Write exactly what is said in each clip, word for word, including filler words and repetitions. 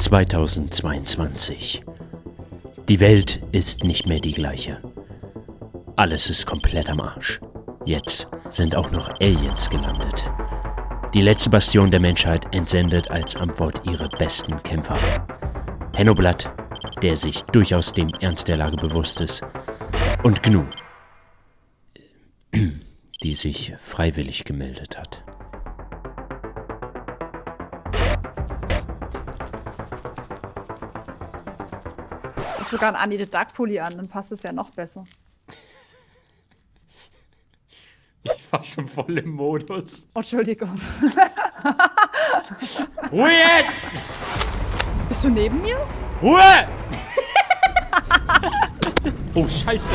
zweitausendzweiundzwanzig. Die Welt ist nicht mehr die gleiche. Alles ist komplett am Arsch. Jetzt sind auch noch Aliens gelandet. Die letzte Bastion der Menschheit entsendet als Antwort ihre besten Kämpfer. Hennoblatt, der sich durchaus dem Ernst der Lage bewusst ist. Und Gnu, die sich freiwillig gemeldet hat. Ich hab sogar einen Annie the Dark Pulli an, dann passt es ja noch besser. Ich war schon voll im Modus. Oh, Entschuldigung. Ruhe jetzt! Bist du neben mir? Ruhe! Oh, Scheiße.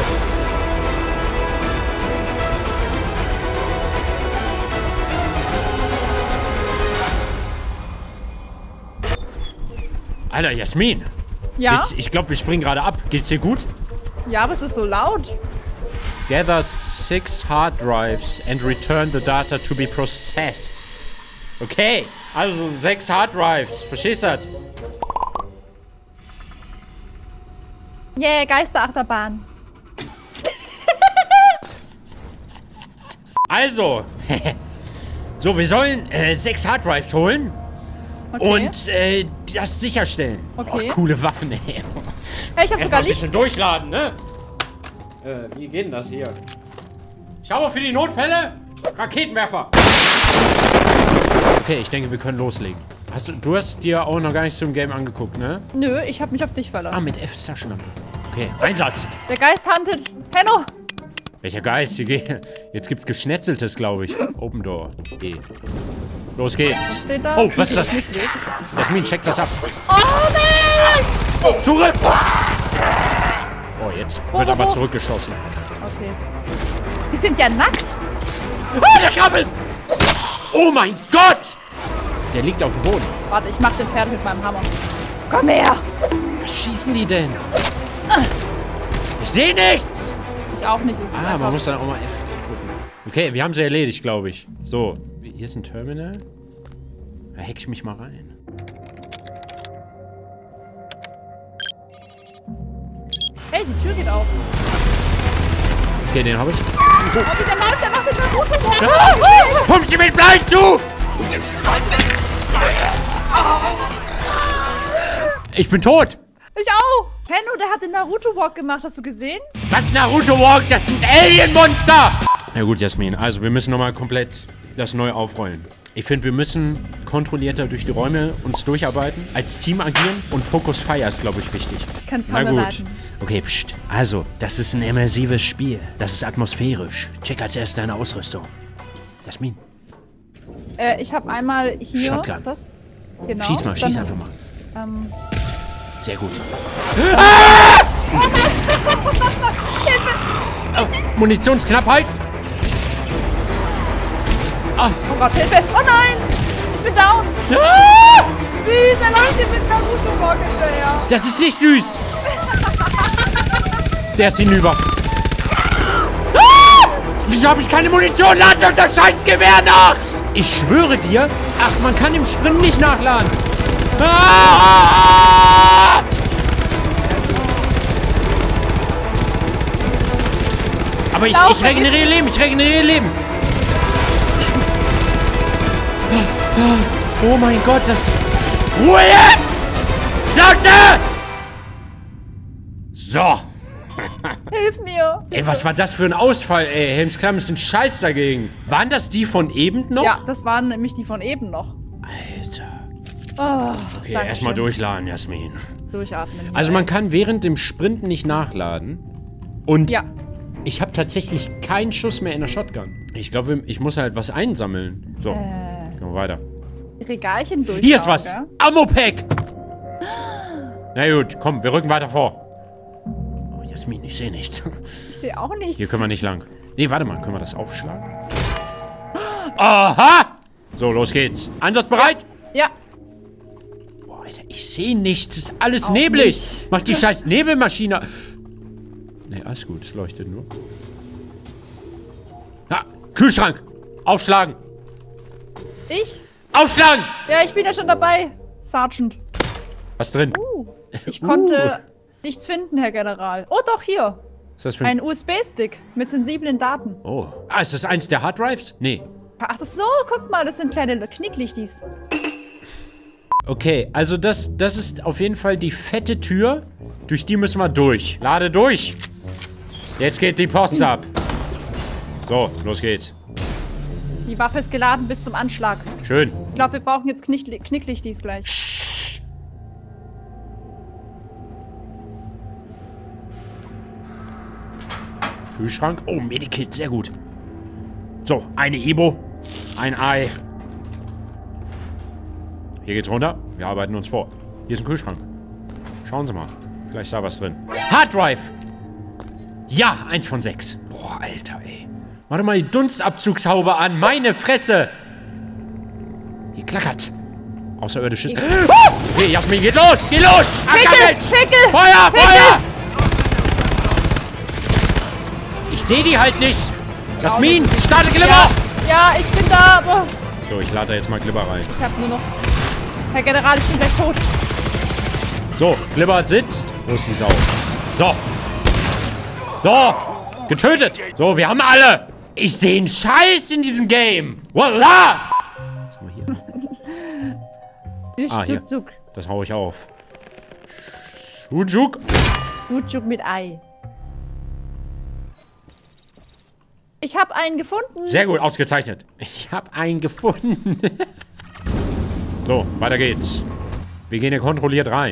Alter, Jasmin. Ja? Geht's, ich glaube, wir springen gerade ab. Geht's dir gut? Ja, aber es ist so laut. Gather six hard drives and return the data to be processed. Okay, also sechs Hard Drives. Verstehst du das? Yeah, Geisterachterbahn. Also, so, wir sollen äh, sechs Hard Drives holen Okay. und äh, das sicherstellen. Okay. Oh, coole Waffen, ey. Hey, ich hab Erst mal sogar ein Licht. bisschen durchladen, ne? Äh, wie geht denn das hier? Ich habe für die Notfälle Raketenwerfer. Okay, ich denke, wir können loslegen. Hast du, du hast dir auch noch gar nicht zum Game angeguckt, ne? Nö, ich hab mich auf dich verlassen. Ah, mit F ist Taschenlampe. Okay, Einsatz. Der Geist handelt. Henno! Welcher Geist? Hier geht, jetzt gibt's Geschnetzeltes, glaube ich. Open Door. E. Los geht's. Was steht da? Oh, was ist Ich das? nicht lesen. Jasmin, check das ab. Oh nein! Zurück! Oh, jetzt Wo, wird wo, aber wo? zurückgeschossen. Okay. Die sind ja nackt. Ah, der Krabbel! Oh mein Gott! Der liegt auf dem Boden. Warte, ich mach den Pferd mit meinem Hammer. Komm her! Was schießen die denn? Ich sehe nichts! Ich auch nicht. Es ist Ah, einfach- man muss dann auch mal F drücken. Okay, wir haben sie erledigt, glaube ich. So, hier ist ein Terminal. Da hack ich mich mal rein. Hey, die Tür geht auf. Okay, den habe ich. Oh, wie der läuft, der macht den Naruto. Ah! Pump sie mit Blei zu! Ich bin tot! Ich auch. Henno, der hat den Naruto-Walk gemacht. Hast du gesehen? Was Naruto Walk? Das sind Alien-Monster! Na gut, Jasmin, also wir müssen nochmal komplett das neu aufrollen. Ich finde, wir müssen kontrollierter durch die Räume uns durcharbeiten, als Team agieren und Focus Fire ist, glaube ich, wichtig. Kannst Na kaum gut. erwarten. Okay, pst. Also, das ist ein immersives Spiel. Das ist atmosphärisch. Check als erstes deine Ausrüstung. Jasmin, Äh, ich habe einmal hier. Shotgun. Das. Genau. schieß mal, schieß Dann, einfach mal. Ähm, Sehr gut. Ah! Oh, Munitionsknappheit. oh Gott, Hilfe. Oh nein! Ich bin down. Ah! Süß, er läuft hier mit Naruto-Walk hinterher. Das ist nicht süß. Der ist hinüber. Ah! Wieso habe ich keine Munition? Lad doch das Scheißgewehr nach! Ich schwöre dir, ach, man kann im Sprint nicht nachladen. Ah! Aber ich, ich regeneriere Leben, ich regeneriere Leben. Oh mein Gott, das... Ruhe jetzt! Schnauze! So. Hilf mir. Ey, was war das für ein Ausfall, ey? Helmsklamm ist ein Scheiß dagegen. Waren das die von eben noch? Ja, das waren nämlich die von eben noch. Alter. Oh, Okay, erstmal durchladen, Jasmin. Durchatmen. Also man kann während dem Sprinten nicht nachladen. Und Ja. ich habe tatsächlich keinen Schuss mehr in der Shotgun. Ich glaube, ich muss halt was einsammeln. So, Äh, gehen wir weiter. Regalchen durch. Hier ist was. Ammo-Pack. Na gut, komm, wir rücken weiter vor. Oh, Jasmin, ich sehe nichts. Ich sehe auch nichts. Hier können wir nicht lang. Nee, warte mal, können wir das aufschlagen? Aha! So, los geht's. Einsatzbereit? Ja. Boah, Alter, ich sehe nichts. Es ist alles Auch neblig. nicht. Mach die scheiß Nebelmaschine. Nee, alles gut, es leuchtet nur. Ha, Kühlschrank. Aufschlagen. Ich? Aufschlagen! Ja, ich bin ja schon dabei. Sergeant. Was drin? Uh, ich Uh. konnte nichts finden, Herr General. Oh, doch, hier. Was ist das für ein... Ein U S B-Stick mit sensiblen Daten. Oh. Ah, ist das eins der Harddrives? Nee. Ach so, guck mal, das sind kleine Knicklichtis. Okay, also das, das ist auf jeden Fall die fette Tür. Durch die müssen wir durch. Lade durch. Jetzt geht die Post ab. So, los geht's. Die Waffe ist geladen bis zum Anschlag. Schön. Ich glaube, wir brauchen jetzt Knickli Knicklichtis gleich. Kühlschrank. Oh, Medikit, sehr gut. So, eine Ibo. Ein Ei. Hier geht's runter. Wir arbeiten uns vor. Hier ist ein Kühlschrank. Schauen Sie mal. Vielleicht ist da was drin. Harddrive! Ja, eins von sechs. Boah, Alter, ey. Mach doch mal die Dunstabzugshaube an. Meine Fresse! Hier klackert. Außerirdisches. Okay, Jasmin, geht los! Geht los! Schickel! Schickel! Feuer! Feuer! Ich sehe die halt nicht. Jasmin, starte Glimmer! Ja, ich bin da, aber So, ich lade da jetzt mal Glibber rein. ich habe nur noch... Herr General, ich bin gleich tot. So, Glibber sitzt. Wo ist die Sau? So. So. Getötet. So, wir haben alle. Ich sehe einen Scheiß in diesem Game. Voila. Was haben wir hier? Ah, hier. Sujuk. Das hau ich auf. Sujuk. Sujuk mit Ei. Ich habe einen gefunden. Sehr gut, ausgezeichnet. Ich habe einen gefunden. So, weiter geht's. Wir gehen hier kontrolliert rein.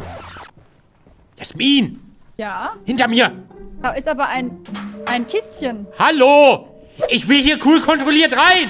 Jasmin! Ja, Hinter mir! da ist aber ein, ein Kistchen. Hallo! Ich will hier cool kontrolliert rein!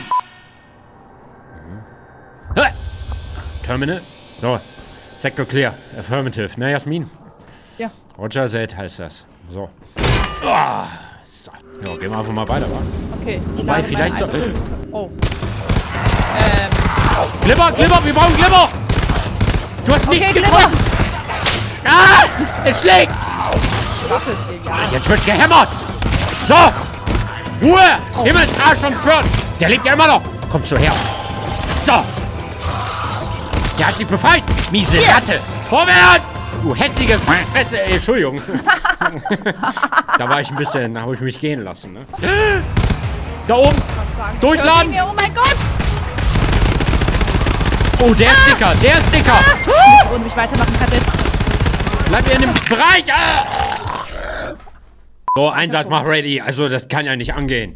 Mhm. Terminal. So. Sektor clear. Affirmative. Ne, Jasmin? Ja. Roger Z heißt das. So. Oh, so. Ja, gehen wir einfach mal weiter, wa? Okay. ich Wobei, lade vielleicht so... mein Ei. Oh. Ähm. Glibber, Glibber, wir brauchen Glibber! Du hast Okay, nichts Glibber. getroffen! Ah! Es schlägt! Die Waffe ist egal. Jetzt wird gehämmert! So! Ruhe! Oh. Himmelsarsch und Zwirn! Der lebt ja immer noch! Kommst du her? So! Der hat sich befreit! Miese Ratte! Vorwärts! Du hässliche Fresse! Äh, Entschuldigung. Da war ich ein bisschen... Da habe ich mich gehen lassen, ne? Da oben! Durchladen! Oh mein Gott! Oh, der ist dicker! Der ist dicker! Ah! Und mich weitermachen, Kadett. Bleib in dem Bereich! Ah! So, Einsatz, mach ready. Also, das kann ja nicht angehen.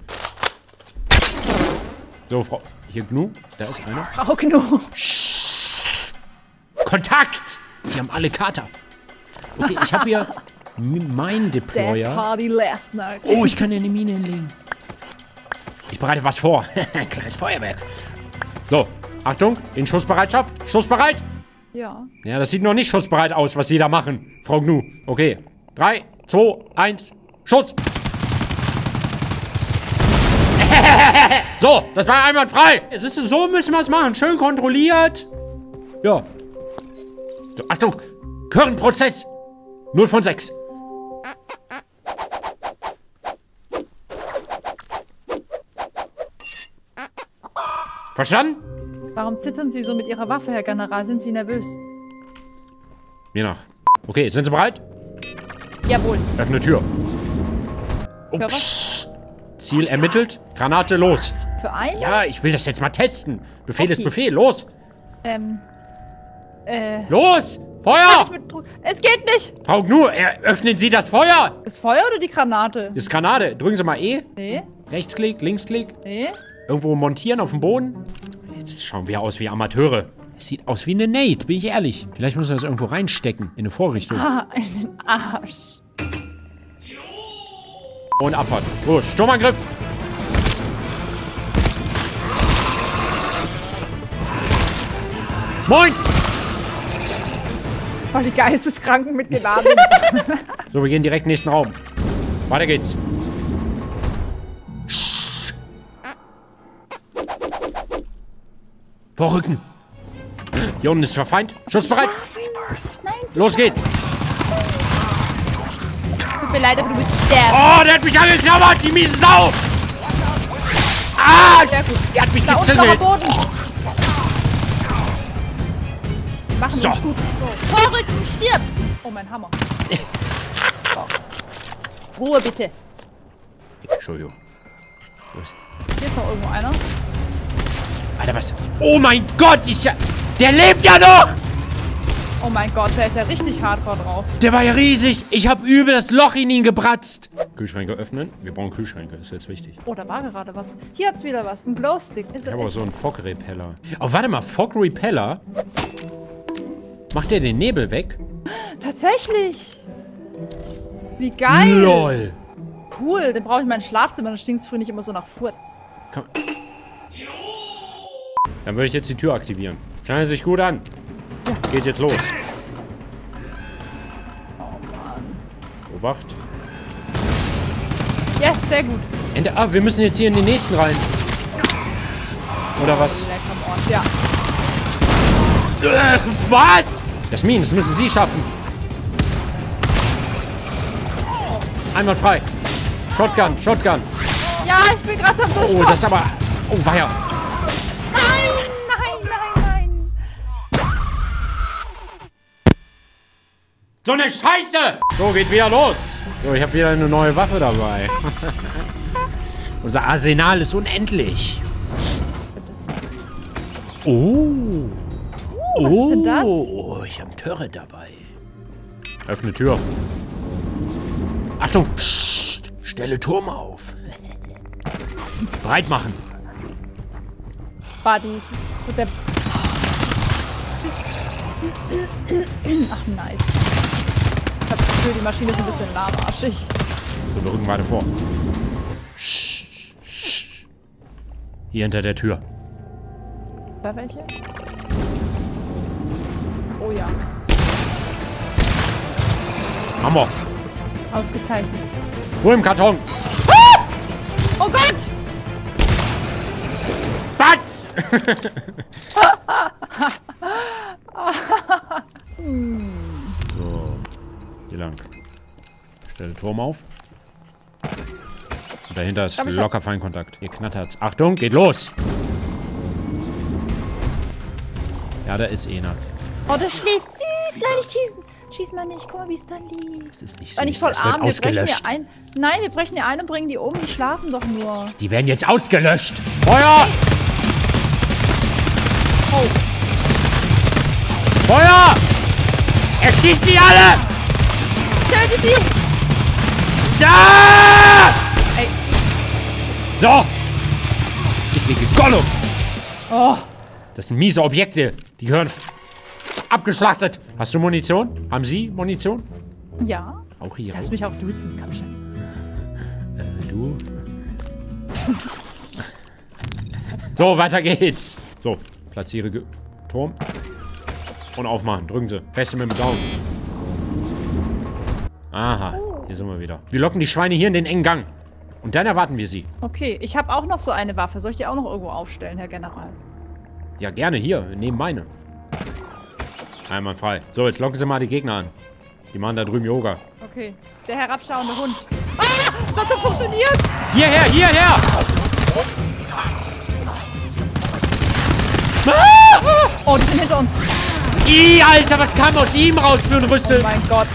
So, Frau... Hier, Gnu. Da ist einer. Frau Gnu. Kontakt! Die haben alle Kater. Okay, ich habe hier mein Dead Deployer. Party last night. Oh, ich kann hier eine Mine hinlegen. Ich bereite was vor. Ein kleines Feuerwerk. So, Achtung, in Schussbereitschaft. Schussbereit? Ja. Ja, das sieht noch nicht schussbereit aus, was Sie da machen, Frau Gnu. Okay, drei, zwei, eins, Schuss. So, das war einwandfrei. Es ist so, müssen wir es machen. Schön kontrolliert. Ja. So, Achtung, Current-Prozess. null von sechs. Verstanden? Warum zittern Sie so mit Ihrer Waffe, Herr General? Sind Sie nervös? Mir nach. Okay, sind Sie bereit? Jawohl. Öffne Tür. Oh, Für was? psst. Ziel ermittelt. Granate los. Für einen? Ja, ich will das jetzt mal testen. Befehl Okay. ist Befehl. Los. Ähm. Äh. Los. Kann Feuer. ich mit Druck- Es geht nicht! Frau Gnu, eröffnen Sie das Feuer. Das Feuer oder die Granate? Das ist Granate. Drücken Sie mal E. Nee, Rechtsklick, Linksklick. nee. Irgendwo montieren auf dem Boden. Jetzt schauen wir aus wie Amateure. Es sieht aus wie eine Nate, bin ich ehrlich. Vielleicht müssen wir das irgendwo reinstecken. In eine Vorrichtung. Ah, einen Arsch. Und Abfahrt. Los, Sturmangriff. Moin. Oh, die Geisteskranken mitgeladen. So, wir gehen direkt in den nächsten Raum. Weiter geht's. Sch- Vorrücken. Hier unten ist der Feind. Schussbereit. Nein, Los geht's. tut mir leid, aber du bist sterben. Oh, der hat mich angeknabbert, die miese Sau. Ah, Sehr gut. der hat mich Da unten noch am gezüngelt. Boden. machen So. uns gut. So. Vorrücken, stirb! Oh, mein Hammer. So. Ruhe, bitte. Entschuldigung. Wo ist... Hier ist noch irgendwo einer. Alter, was? Oh mein Gott, ich ja... Der lebt ja noch! Oh mein Gott, der ist ja richtig hardcore drauf. Der war ja riesig. Ich habe übel das Loch in ihn gebratzt. Kühlschränke öffnen. Wir brauchen Kühlschränke, ist jetzt wichtig. Oh, da war gerade was. Hier hat's wieder was. Ein Glowstick. Ist Ich habe auch so einen Fog-Repeller. Oh, warte mal. Fog-Repeller? Macht der den Nebel weg? Tatsächlich. Wie geil. LOL. Cool, den brauche ich in meinem Schlafzimmer. Dann stinkt's früh nicht immer so nach Furz. Komm. Dann würde ich jetzt die Tür aktivieren. Scheint sich gut an. Ja. Geht jetzt los. Oh Mann. Obacht. Yes, sehr gut. Ende. Ah, wir müssen jetzt hier in den nächsten rein. Oder was? Ja, come on. Ja. Äh, was? Das Minen, das müssen Sie schaffen. Einmal frei. Shotgun, Shotgun. Ja, ich bin gerade am Oh, Durchkommen. das ist aber... Oh, weia. Nein, nein, nein, nein. So eine Scheiße! So, geht wieder los. So, ich habe wieder eine neue Waffe dabei. Unser Arsenal ist unendlich. Oh. Oh, was ist denn das? Oh, ich habe ein Turret dabei. Öffne Tür. Achtung! Psst, stelle Turm auf. Breit machen. Buddies. Mit der... Ach, nice. Ich hab das Gefühl, die Maschine ist ein bisschen lahmarschig. So, wir rücken weiter vor. Hier hinter der Tür. Da welche? Oh ja. Hammer. Ausgezeichnet. Wo im Karton? Oh Gott! Was? So. Hier lang. Stelle Turm auf. Und dahinter ist locker Feinkontakt. Hier knattert's. Achtung, geht los! Ja, da ist einer. Oh, der schläft süß. Nein, nicht schießen. Schieß mal nicht. Guck mal, wie es da liegt. Das ist nicht War süß, nicht voll das wird arm. Wir brechen ausgelöscht. hier ein. Nein, wir brechen hier ein und bringen die um. Die schlafen doch nur. Die werden jetzt ausgelöscht. Feuer! Oh. Feuer! Er schießt die alle! Töte sie! Da! Ey. So! Dicke Gollum! Oh. Das sind miese Objekte. Die gehören abgeschlachtet. Hast du Munition? Haben Sie Munition? Ja. Auch hier. Lass mich auch duzen. Komm schon. Äh, du? So, weiter geht's. So, platziere Ge Turm. Und aufmachen. Drücken Sie. Feste mit dem Daumen. Aha, hier sind wir wieder. Wir locken die Schweine hier in den engen Gang. Und dann erwarten wir sie. Okay, ich habe auch noch so eine Waffe. Soll ich die auch noch irgendwo aufstellen, Herr General? Ja, gerne. Hier, neben meine. Einmal frei. So, jetzt locken Sie mal die Gegner an. Die machen da drüben Yoga. Okay. Der herabschauende Hund. Ah! Das hat doch funktioniert! Hierher, hierher! Oh, die sind hinter uns. Ih, Alter, was kam aus ihm raus für ein Rüssel? Oh mein Gott.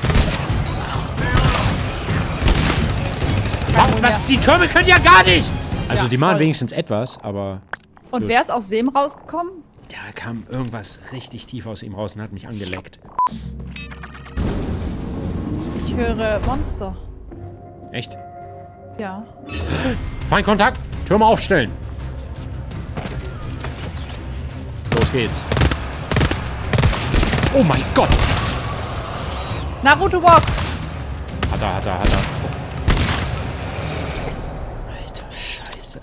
Was, was, die Türme können ja gar nichts! Also, Ja, die machen voll. wenigstens etwas, aber... Und Gut. wer ist aus wem rausgekommen? Da kam irgendwas richtig tief aus ihm raus und hat mich angeleckt. Ich höre Monster. Echt? Ja. Feindkontakt! Türme aufstellen! Los geht's. Oh mein Gott! Naruto Walk! Hat er, hat er, hat er. Alter, Scheiße.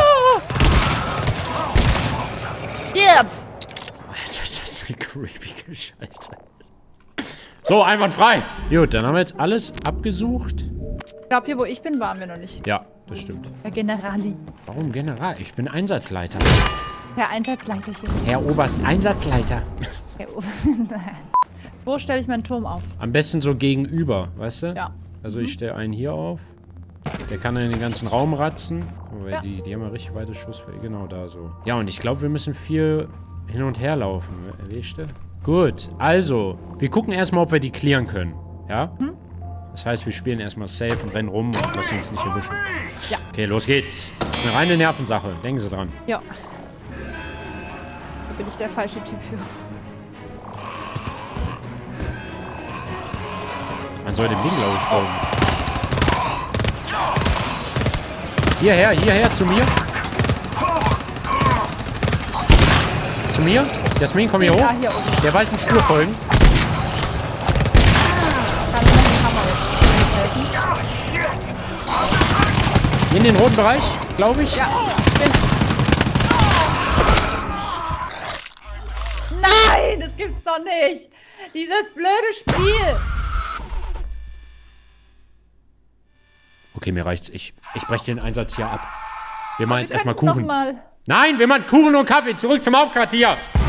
Yep. Alter, das ist eine creepige Scheiße. So, einwandfrei. Gut, dann haben wir jetzt alles abgesucht. Ich glaube, hier, wo ich bin, waren wir noch nicht. Ja, das stimmt. Herr Generali. Warum General? Ich bin Einsatzleiter. Herr Einsatzleiterchen. Herr Oberst Einsatzleiter. Herr O- Wo stelle ich meinen Turm auf? Am besten so gegenüber, weißt du? Ja. Also ich stelle einen hier auf. Der kann dann in den ganzen Raum ratzen. Oh, Ja. die, die haben ja richtig weite Schussfähigkeit. Genau da so. Ja, und ich glaube, wir müssen viel hin und her laufen. Weißt du? Gut, also, wir gucken erstmal, ob wir die clearen können. Ja? Hm? Das heißt, wir spielen erstmal safe und rennen rum und lassen uns nicht erwischen. Ja. Okay, los geht's. Das ist eine reine Nervensache. Denken Sie dran. Ja. Da bin ich der falsche Typ für. Man soll dem Ding, glaube ich, folgen. Hierher, hierher, zu mir. Zu mir. Jasmin, komm hier hoch. Ja, hier oben. Der weißen Spur folgen. Kann ich noch die Kamera helfen? In den roten Bereich, glaube ich. Ja, bin. Nein, das gibt's doch nicht. Dieses blöde Spiel. Okay, mir reicht's. Ich, ich breche den Einsatz hier ab. Wir machen jetzt Wir erstmal können's Kuchen. noch mal. Nein, wir machen Kuchen und Kaffee. Zurück zum Hauptquartier.